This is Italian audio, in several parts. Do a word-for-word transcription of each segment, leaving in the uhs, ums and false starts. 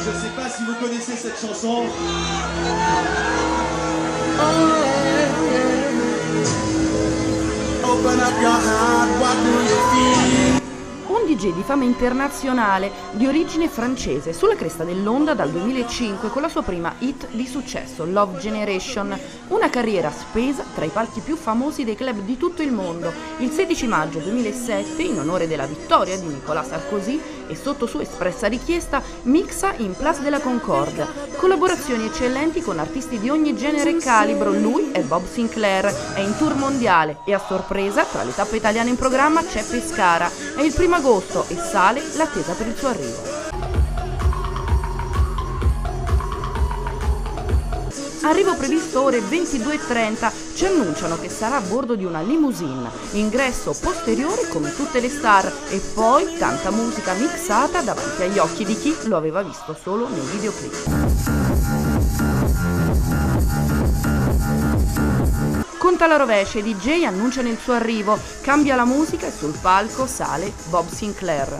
Je sais pas si vous connaissez cette chanson. Open up your heart, what do you feel? Un D J di fama internazionale, di origine francese, sulla cresta dell'onda dal duemilacinque con la sua prima hit di successo, Love Generation, una carriera spesa tra i palchi più famosi dei club di tutto il mondo. Il sedici maggio duemilasette, in onore della vittoria di Nicolas Sarkozy e sotto sua espressa richiesta, mixa in Place de la Concorde. Collaborazioni eccellenti con artisti di ogni genere e calibro, lui è Bob Sinclair, è in tour mondiale e a sorpresa, tra le tappe italiane in programma, c'è Pescara. È il primo agosto e sale l'attesa per il suo arrivo. Arrivo previsto ore ventidue e trenta, ci annunciano che sarà a bordo di una limousine, ingresso posteriore come tutte le star e poi tanta musica mixata davanti agli occhi di chi lo aveva visto solo nei videoclip. Conta la rovescia, i D J annunciano il suo arrivo, cambia la musica e sul palco sale Bob Sinclair.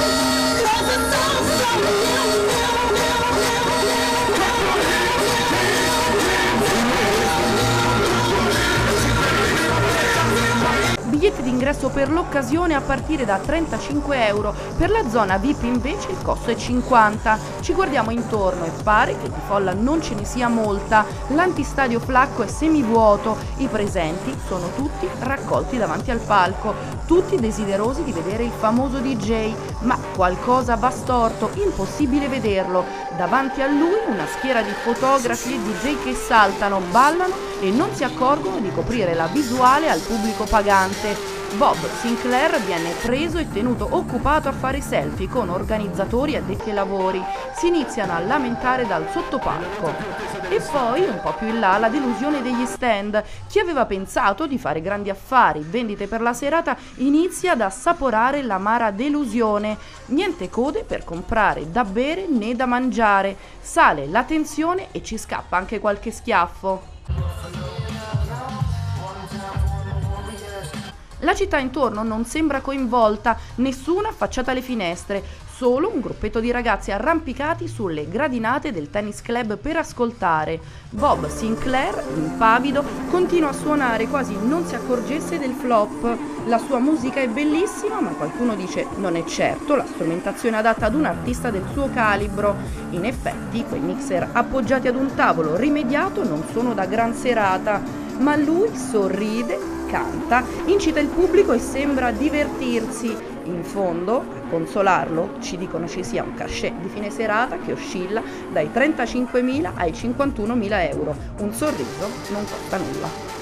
Biglietti d'ingresso per l'occasione a partire da trentacinque euro, per la zona V I P invece il costo è cinquanta. Ci guardiamo intorno e pare che di folla non ce ne sia molta, l'antistadio Flacco è semivuoto, i presenti sono tutti raccolti davanti al palco, tutti desiderosi di vedere il famoso D J, ma qualcosa va storto, impossibile vederlo. Davanti a lui una schiera di fotografi e D J che saltano, ballano e non si accorgono di coprire la visuale al pubblico pagante. Bob Sinclair viene preso e tenuto occupato a fare selfie con organizzatori addetti ai lavori. Si iniziano a lamentare dal sottopalco. E poi, un po' più in là, la delusione degli stand. Chi aveva pensato di fare grandi affari, vendite per la serata, inizia ad assaporare l'amara delusione. Niente code per comprare da bere né da mangiare. Sale la tensione e ci scappa anche qualche schiaffo. La città intorno non sembra coinvolta, nessuna affacciata alle finestre, solo un gruppetto di ragazzi arrampicati sulle gradinate del tennis club per ascoltare. Bob Sinclair, impavido, continua a suonare quasi non si accorgesse del flop. La sua musica è bellissima, ma qualcuno dice non è certo la strumentazione adatta ad un artista del suo calibro. In effetti, quei mixer appoggiati ad un tavolo rimediato non sono da gran serata, ma lui sorride, canta, incita il pubblico e sembra divertirsi. In fondo, a consolarlo, ci dicono ci sia un cachet di fine serata che oscilla dai trentacinquemila ai cinquantunomila euro. Un sorriso non costa nulla.